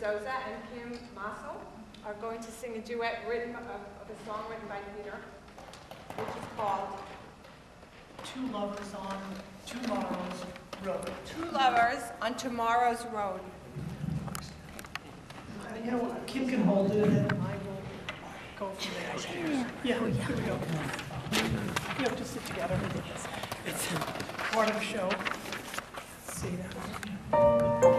Dizozza and Mossel are going to sing a duet of a song written by Peter, which is called Two Lovers on Tomorrow's Road. Two Lovers on Tomorrow's Road. You know what, Kim can hold it and I will go from there. Yeah, here we go. You have to sit together. It's part of the show. Let's see that.